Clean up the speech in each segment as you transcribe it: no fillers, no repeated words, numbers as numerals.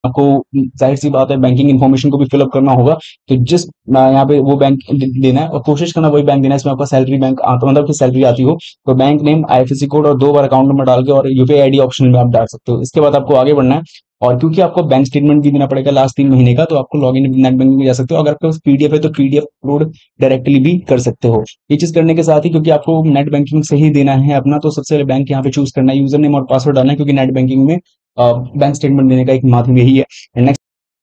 आपको जाहिर सी बात है बैंकिंग इन्फॉर्मेशन को भी फिलअप करना होगा। तो जिस यहाँ पे वो बैंक देना है और कोशिश करना वही बैंक देना है इसमें आपका सैलरी बैंक आता मतलब कि सैलरी आती हो। तो बैंक नेम, आईएफएससी कोड और 2 बार अकाउंट नंबर डाल के और यूपीआई आईडी ऑप्शन में आप डाल सकते हो। इसके बाद आपको आगे बढ़ना है और क्योंकि आपको बैंक स्टेटमेंट भी देना पड़ेगा लास्ट 3 महीने का, तो आपको लॉग इन नेट बैंकिंग में जा सकते हो। अगर आपके पास पीडीएफ है तो पीडीएफ अपलोड डायरेक्टली भी कर सकते हो। ये चीज करने के साथ ही क्योंकि आपको नेट बैंकिंग से ही देना है अपना, तो सबसे पहले बैंक यहाँ पे चूज करना है, यूजर नेम और पासवर्ड डालना है क्योंकि नेट बैंकिंग में बैंक स्टेटमेंट देने का एक माध्यम यही है। नेक्स्ट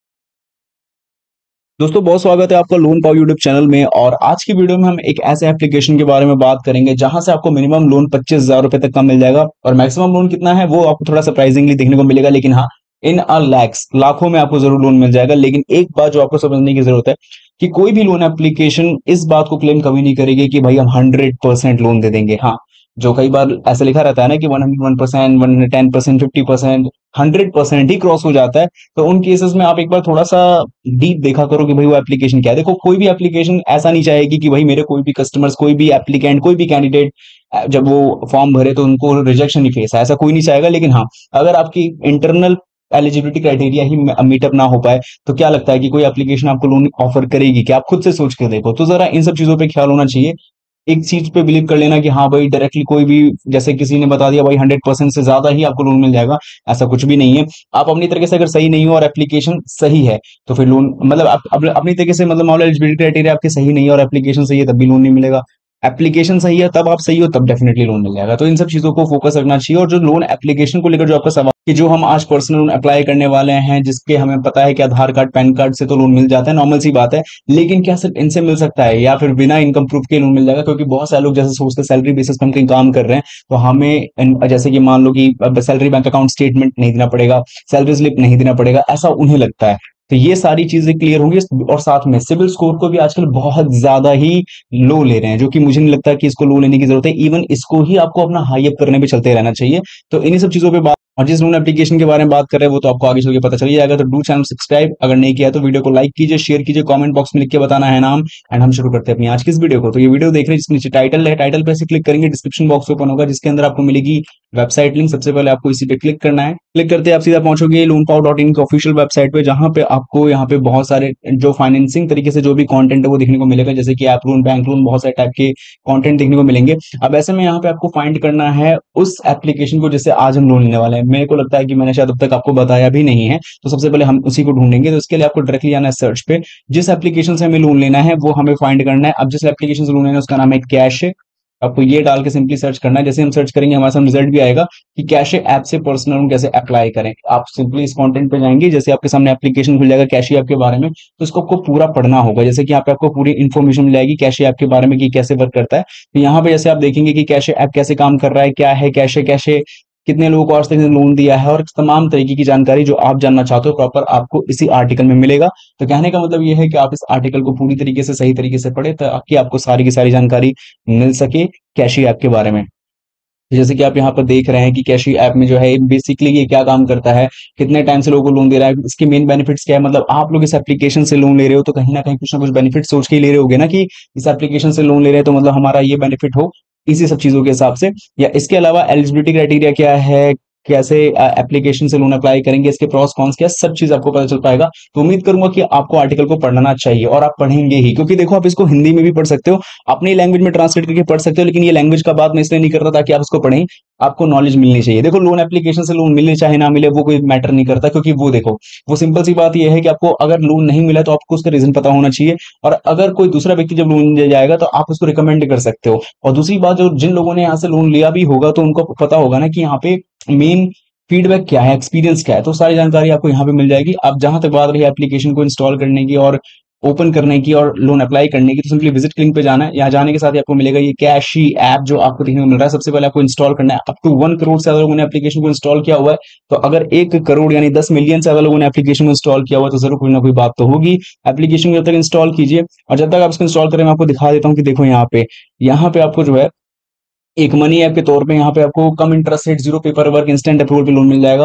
दोस्तों, बहुत स्वागत है आपका लोन पाओ यूट्यूब चैनल में। और आज की वीडियो में हम एक ऐसे एप्लीकेशन के बारे में बात करेंगे जहां से आपको मिनिमम लोन 25,000 रुपए तक का मिल जाएगा और मैक्सिमम लोन कितना है वो आपको थोड़ा सरप्राइजिंगली देखने को मिलेगा। लेकिन हाँ, इन अ लैक्स, लाखों में आपको जरूर लोन मिल जाएगा। लेकिन एक बात जो आपको समझने की जरूरत है कि कोई भी लोन एप्लीकेशन इस बात को क्लेम कभी नहीं करेगी कि भाई हम 100% लोन दे देंगे। हाँ, जो कई बार ऐसा लिखा रहता है ना कि 101%, 110%, 50%, 100% ही क्रॉस हो जाता है, तो उन केसेस में आप एक बार थोड़ा सा डीप देखा करो कि भाई वो एप्लीकेशन क्या है। देखो, कोई भी एप्लीकेशन ऐसा नहीं चाहेगी कि भाई मेरे कोई भी कस्टमर्स, कोई भी एप्लीकेंट, कोई भी कैंडिडेट जब वो फॉर्म भरे तो उनको रिजेक्शन ही फेस है, ऐसा कोई नहीं चाहेगा। लेकिन हाँ, अगर आपकी इंटरनल एलिजिबिलिटी क्राइटेरिया ही मीटअप ना हो पाए तो क्या लगता है कि कोई एप्लीकेशन आपको लोन ऑफर करेगी? क्या आप खुद से सोच के देखो। तो जरा इन सब चीजों पे ख्याल होना चाहिए। एक चीज पे बिलीव कर लेना कि हाँ भाई डायरेक्टली कोई भी, जैसे किसी ने बता दिया भाई 100% से ज्यादा ही आपको लोन मिल जाएगा, ऐसा कुछ भी नहीं है। आप अपनी तरीके से अगर सही नहीं हो और एप्लीकेशन सही है तो फिर लोन मतलब आप अपनी तरीके से मतलब मान लो एलिजिबिलिटी क्राइटेरिया आपके सही नहीं है और एप्लीकेशन सही है तब भी लोन नहीं मिलेगा। एप्लीकेशन सही है तब आप सही हो तब डेफिनेटली लोन मिल जाएगा। तो इन सब चीजों को फोकस रखना चाहिए। और जो लोन एप्लीकेशन को लेकर जो आपका सवाल कि जो हम आज पर्सनल लोन अप्लाई करने वाले हैं जिसके हमें पता है कि आधार कार्ड पैन कार्ड से तो लोन मिल जाता है, नॉर्मल सी बात है। लेकिन क्या सिर्फ इनसे मिल सकता है या फिर बिना इनकम प्रूफ के लोन मिल जाएगा? क्योंकि बहुत सारे लोग जैसे सोचते हैं सैलरी बेसिस पे हम कहीं काम कर रहे हैं तो हमें जैसे कि मान लो कि सैलरी बैंक अकाउंट स्टेटमेंट नहीं देना पड़ेगा, सैलरी स्लिप नहीं देना पड़ेगा, ऐसा उन्हें लगता है। तो ये सारी चीजें क्लियर होंगी। और साथ में सिविल स्कोर को भी आजकल बहुत ज्यादा ही लो ले रहे हैं, जो कि मुझे नहीं लगता कि इसको लो लेने की जरूरत है। इवन इसको ही आपको अपना हाई अप करने पे चलते रहना चाहिए। तो इन्हीं सब चीजों पे बात, और जिस लोन एप्लीकेशन के बारे में बात कर रहे हैं वो तो आपको आगे चल के पता चल ही जाएगा। तो डू चैनल सब्सक्राइब, अगर नहीं किया तो वीडियो को लाइक कीजिए, शेयर कीजिए, कमेंट बॉक्स में लिख के बताना है नाम। एंड हम शुरू करते हैं अपनी आज की इस वीडियो को। तो ये वीडियो देख रहे हैं जिसके नीचे टाइटल है, टाइटल पे ऐसे क्लिक करेंगे, डिस्क्रिप्शन बॉक्स ओपन होगा जिसके अंदर आपको मिलेगी वेबसाइट लिंक। सबसे पहले आपको इसी पे क्लिक करना है। क्लिक करते आप सीधा पहुंचोगे loanpow.in की ऑफिशियल वेबसाइट पे, जहां पे आपको यहाँ पे बहुत सारे जो फाइनेंसिंग तरीके से जो भी कंटेंट है वो देखने को मिलेगा, जैसे कि ऐप लोन, बैंक लोन, बहुत सारे टाइप के कंटेंट देखने को मिलेंगे। अब ऐसे में यहाँ पे आपको फाइंड करना है उस एप्लीकेशन को जिससे आज हम लोन लेने वाले हैं। मेरे को लगता है कि मैंने शायद अब तक आपको बताया भी नहीं है, तो सबसे पहले हम उसी को ढूंढेंगे। तो इसके लिए आपको डायरेक्टली आना है सर्च पे। जिस एप्लीकेशन से हमें लोन लेना है वो हमें फाइंड करना है। अब जिस एप्लीकेशन से लोन लेना है उसका नाम है कैश। आपको ये डाल के सिंपली सर्च करना है। जैसे हम सर्च करेंगे हमारे सामने रिजल्ट भी आएगा कि कैशे ऐप से पर्सनल लोन कैसे अप्लाई करें। आप सिंपली इस कंटेंट पे जाएंगे, जैसे आपके सामने एप्लीकेशन खुल जाएगा कैशे ऐप के बारे में, तो इसको आपको पूरा पढ़ना होगा। जैसे कि यहाँ पे आपको पूरी इन्फॉर्मेशन मिल जाएगी कैशे ऐप के बारे में कि कैसे वर्क करता है। तो यहाँ पे जैसे आप देखेंगे कि कैशे ऐप कैसे काम कर रहा है, क्या है कैशे, कैशे कितने लोगों को आज तक लोन दिया है, और तमाम तरीके की जानकारी जो आप जानना चाहते हो प्रॉपर आपको इसी आर्टिकल में मिलेगा। तो कहने का मतलब ये है कि आप इस आर्टिकल को पूरी तरीके से सही तरीके से पढ़े ताकि आपको सारी की सारी जानकारी मिल सके कैशी ऐप के बारे में। तो जैसे कि आप यहाँ पर देख रहे हैं कि कैशी ऐप में जो है बेसिकली ये क्या काम करता है, कितने टाइम से लोगों को लोन दे रहा है, इसके मेन बेनिफिट्स क्या है। मतलब आप लोग इस एप्लीकेशन से लोन ले रहे हो तो कहीं ना कहीं कुछ ना कुछ बेनिफिट सोच के ही ले रहे होगे ना कि इस एप्लीकेशन से लोन ले रहे हैं तो मतलब हमारा ये बेनिफिट हो, इसी सब चीजों के हिसाब से। या इसके अलावा एलिजिबिलिटी क्राइटेरिया क्या है, कैसे एप्लीकेशन से लोन अप्लाई करेंगे, इसके प्रॉस कॉन्स क्या, सब चीज आपको पता चल पाएगा। तो उम्मीद करूंगा कि आपको आर्टिकल को पढ़ना चाहिए और आप पढ़ेंगे ही, क्योंकि देखो आप इसको हिंदी में भी पढ़ सकते हो, अपनी लैंग्वेज में ट्रांसलेट करके पढ़ सकते हो। लेकिन ये लैंग्वेज का बात मैं इसलिए नहीं करता ताकि आप इसको पढ़ें, आपको नॉलेज मिलनी चाहिए। देखो, लोन एप्लीकेशन से लोन मिले चाहे ना मिले वो कोई मैटर नहीं करता, क्योंकि वो देखो वो सिंपल सी बात ये है कि आपको अगर लोन नहीं मिला तो आपको उसका रीजन पता होना चाहिए। और अगर कोई दूसरा व्यक्ति जब लोन ले जाएगा तो आप उसको रिकमेंड कर सकते हो। और दूसरी बात, जो जिन लोगों ने यहाँ से लोन लिया भी होगा तो उनको पता होगा ना कि यहाँ पे मेन फीडबैक क्या है, एक्सपीरियंस क्या है। तो सारी जानकारी आपको यहाँ पे मिल जाएगी। अब जहां तक बात रही एप्लीकेशन को इंस्टॉल करने की और ओपन करने की और लोन अप्लाई करने की, तो सिंपली विजिट लिंक पे जाना है। यहाँ जाने के साथ ही आपको मिलेगा ये कैशी ऐप जो आपको देखने को मिल रहा है। सबसे पहले आपको इंस्टॉल करना है। अप टू 1 करोड़ से ज्यादा लोगों ने एप्लीकेशन को इंस्टॉल किया हुआ है। तो अगर 1 करोड़ यानी 10 मिलियन से ज्यादा लोगों ने एप्लीकेशन को इंस्टॉल किया हुआ है तो जरूर कोई ना कोई बात तो होगी। एप्लीकेशन को जब तक इंस्टॉल कीजिए और जब तक आप इसको इंस्टॉल करें, मैं आपको दिखा देता हूँ कि देखो यहाँ पे आपको जो है एक मनी ऐप के तौर पे यहाँ पे आपको कम interest rate, zero paper work, instant approval पे लोन मिल जाएगा।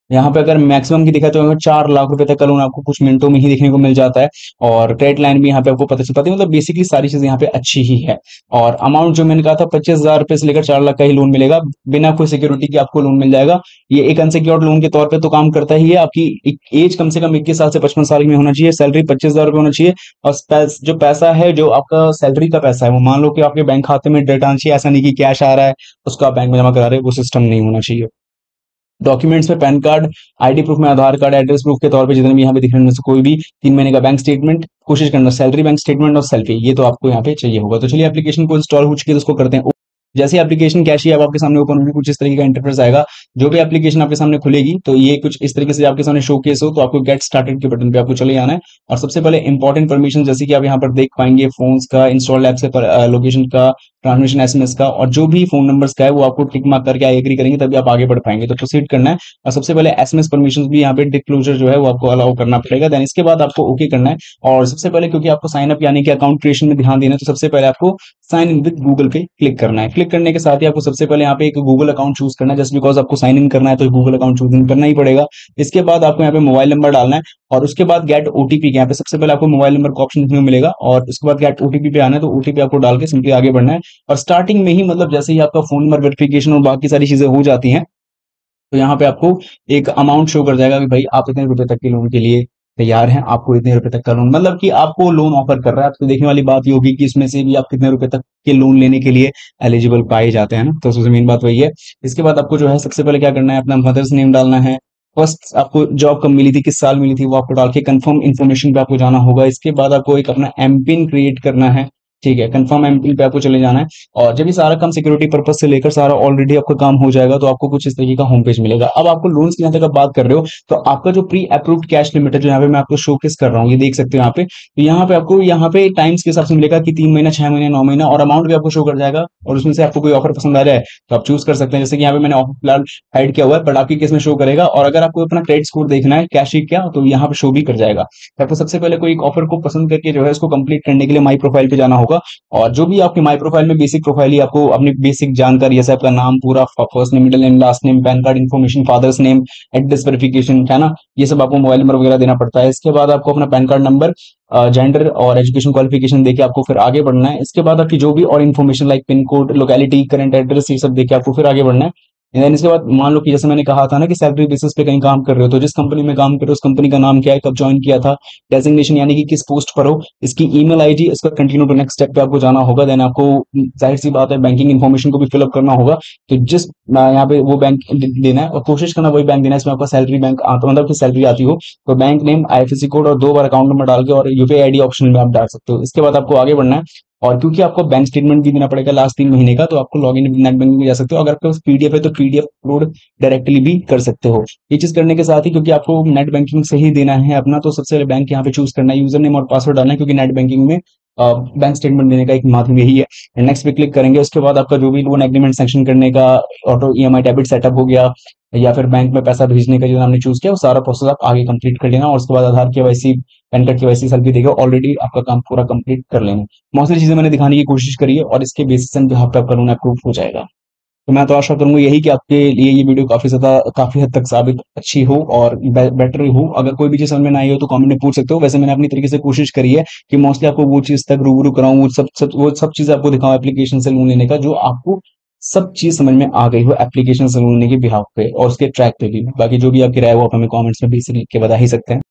यहाँ पे अगर मैक्सिमम की देखा तो 4 लाख रुपए तक का लोन आपको कुछ मिनटों में ही देखने को मिल जाता है। और क्रेडिट लाइन भी यहाँ पे आपको पता चल पाती है, मतलब बेसिकली सारी चीजें यहाँ पे अच्छी ही है। और अमाउंट जो मैंने कहा था 25,000 रुपए से लेकर 4 लाख का ही लोन मिलेगा, बिना कोई सिक्योरिटी के आपको लोन मिल जाएगा। ये एक अनसिक्योर्ड लोन के तौर पे तो काम करता ही है। आपकी एज कम से कम 21 साल से 55 साल में होना चाहिए, सैलरी 25,000 रुपए होना चाहिए। और जो पैसा है, जो आपका सैलरी का पैसा है, वो मान लो कि आपके बैंक खाते में डायरेक्ट आना चाहिए, ऐसा नहीं कि कैश आ रहा है उसको आप बैंक में जमा करा रहे हो, वो सिस्टम नहीं होना चाहिए। डॉक्यूमेंट्स में पैन कार्ड, आईडी प्रूफ में आधार कार्ड, एड्रेस प्रूफ के तौर पे जितने भी यहाँ पे दिख रहे हैं उनमें से कोई भी 3 महीने का बैंक स्टेटमेंट, कोशिश करना सैलरी बैंक स्टेटमेंट और सेल्फी, ये तो आपको यहाँ पे चाहिए होगा। तो चलिए एप्लीकेशन को इंस्टॉल हो चुकी है तो उसको करते हैं। जैसे एप्लीकेशन कैशी अब आपके सामने ओपन होगी, कुछ इस तरीके का इंटरफेस आएगा। जो भी एप्लीकेशन आपके सामने खुलेगी तो ये कुछ इस तरीके से आपके सामने शो केस हो, तो आपको गेट स्टार्टेड के बटन पे आपको चले जाना है। और सबसे पहले इंपॉर्टेंट परमिशन, जैसे कि आप यहाँ पर देख पाएंगे, फोन्स का, इंस्टॉल ऐप्स का, लोकेशन का, ट्रांसमिशन एसएमएस का, और जो भी फोन नंबर्स का है वो आपको टिक मार्क करके आई एग्री करेंगे तभी आप आगे बढ़ पाएंगे। तो प्रोसीड करना है। और सबसे पहले एसएमएस परमिशन भी यहाँ पे डिस्क्लोजर जो है वो आपको अलाउ करना पड़ेगा। देन इसके बाद आपको ओके करना है। और सबसे पहले क्योंकि आपको साइन अप यानी कि अकाउंट क्रिएशन में ध्यान देना है, तो सबसे पहले आपको साइन इन विद गूगल पे क्लिक करना है। क्लिक करने के साथ ही आपको सबसे पहले यहाँ पे एक गूगल अकाउंट चूज करना है, जस्ट बिकॉज आपको साइन इन करना है तो गूगल अकाउंट चूज इन करना ही पड़ेगा। इसके बाद आपको यहाँ पे मोबाइल नंबर डालना है। और उसके बाद गेट ओटीपी, यहाँ पे सबसे पहले आपको मोबाइल नंबर का ऑप्शन देखने को मिलेगा, और उसके बाद गेट ओटीपी पे आना है, तो ओटीपी आपको डाल के सिंपली आगे बढ़ना है। और स्टार्टिंग में ही, मतलब जैसे ही आपका फोन नंबर वेरिफिकेशन और बाकी सारी चीजें हो जाती हैं, तो यहाँ पे आपको एक अमाउंट शो कर जाएगा कि भाई आप इतने रुपए तक के लोन के लिए तैयार हैं, आपको इतने रुपए तक का लोन, मतलब कि आपको लोन ऑफर कर रहा है। आपको देखने वाली बात ये होगी कि इसमें से भी आप कितने रुपए तक के लोन लेने के लिए एलिजिबल पाए जाते हैं ना, तो सबसे मेन बात वही है। इसके बाद आपको जो है सबसे पहले क्या करना है, अपना मदर्स नेम डालना है। फर्स्ट आपको जॉब कब मिली थी, किस साल मिली थी, वो आपको डाल के कंफर्म इन्फॉर्मेशन पे आपको जाना होगा। इसके बाद आपको एक अपना एम पिन क्रिएट करना है। ठीक है, कंफर्म एम पिन पे आपको चले जाना है। और जब ये सारा काम सिक्योरिटी पर्पज से लेकर सारा ऑलरेडी आपका काम हो जाएगा, तो आपको कुछ इस तरीके का होम पेज मिलेगा। अब आपको लोन्स की जहां तक आप बात कर रहे हो, तो आपका जो प्री अप्रूव्ड कैश लिमिट है, जो यहाँ पे मैं आपको शोकेस कर रहा हूँ, ये देख सकते हो यहाँ पे। तो यहाँ पे आपको यहाँ पे टाइम्स के हिसाब से मिलेगा कि 3 महीना, 6 महीने, 9 महीना, और अमाउंट भी आपको शो कर जाएगा। और उसमें से आपको कोई ऑफर पसंद आ जाए तो आप चूज कर सकते हैं। जैसे कि यहाँ पे मैंने ऑफर फिलहाल हाइड किया हुआ है, बट आपके केस में शो करेगा। और अगर आपको अपना क्रेडिट स्कोर देखना है कैश ही क्या, तो यहाँ पे शो भी कर जाएगा। तो आपको सबसे पहले कोई एक ऑफर को पसंद करके जो है उसको कंप्लीट करने के लिए माई प्रोफाइल पे जाना होगा। और जो भी आपकी माई प्रोफाइल में बेसिक प्रोफाइल ही आपको अपनी बेसिक जानकारी, जैसे आपका नाम पूरा, first name, middle name, last name, PAN card information, father's name, address verification, है ना, ये सब आपको मोबाइल नंबर वगैरह देना पड़ता है। इसके बाद आपको अपना पैन कार्ड नंबर, जेंडर और एजुकेशन क्वालिफिकेशन देके आपको फिर आगे बढ़ना है। इसके बाद आपकी जो भी और information like pin code, locality, current address, ये सब देके आपको फिर आगे बढ़ना है। देन इसके बाद मान लो कि जैसे मैंने कहा था ना कि सैलरी बेसिस पे कहीं काम कर रहे हो, तो जिस कंपनी में काम कर रहे हो उस कंपनी का नाम क्या है, कब ज्वाइन किया था, डेजिग्नेशन यानी कि किस पोस्ट पर हो, इसकी ईमेल आईडी, इसका कंटिन्यू टू नेक्स्ट स्टेप पे आपको जाना होगा। देन आपको जाहिर सी बात है बैंकिंग इन्फॉर्मेशन को भी फिलअप करना होगा। तो जिस यहाँ पे वो बैंक देना है, और कोशिश करना वही बैंक देना है इसमें आपका सैलरी बैंक आता, मतलब कि सैलरी आती हो। तो बैंक नेम, आईएफएससी कोड और 2 बार अकाउंट नंबर डाल के और यूपीआई आईडी ऑप्शन में आप डाल सकते हो। इसके बाद आपको आगे बढ़ना है। और क्योंकि आपको बैंक स्टेटमेंट भी देना पड़ेगा लास्ट 3 महीने का, तो आपको लॉग इन नेट बैंकिंग में जा सकते हो। अगर आपके पास पीडीएफ है तो पीडीएफ अपलोड डायरेक्टली भी कर सकते हो। ये चीज करने के साथ ही, क्योंकि आपको नेट बैंकिंग से ही देना है अपना, तो सबसे पहले बैंक यहाँ पे चूज करना है, यूजर नेम और पासवर्ड डालना है, क्योंकि नेट बैंकिंग में बैंक स्टेटमेंट देने का एक माध्यम यही है। नेक्स्ट पे क्लिक करेंगे। उसके बाद आपका जो भी लोन एग्रीमेंट सेंक्शन करने का, ऑटो ईएमआई डेबिट सेटअप हो गया, या फिर बैंक में पैसा भेजने का जो हमने चूज किया, वो सारा प्रोसेस आप आगे कंप्लीट कर लेना। और उसके बाद Aadhaar KYC, PAN card KYC selfie देगा, ऑलरेडी आपका काम पूरा कंप्लीट कर लेना। बहुत सारी चीजें मैंने दिखाने की कोशिश करी है, और इसके बेसिस पे आपका लोन अप्रूव हो जाएगा। तो मैं तो आशा करूंगा यही कि आपके लिए ये वीडियो काफी हद तक साबित अच्छी हो और बेटर हो। अगर कोई भी चीज समझ में ना आई हो तो कमेंट में पूछ सकते हो। वैसे मैंने अपनी तरीके से कोशिश करी है कि मोस्टली आपको वो चीज तक रूबरू कराऊं, वो सब चीज आपको दिखाऊं एप्लीकेशन से लोन लेने का, जो आपको सब चीज समझ में आ गई हो एप्लीकेशन से लोन लेने के बिहाफ पे और उसके ट्रैक पे भी। बाकी जो भी आपकी राय है वो आप हमें कमेंट्स में बेसिकली लिख के बता ही सकते हैं।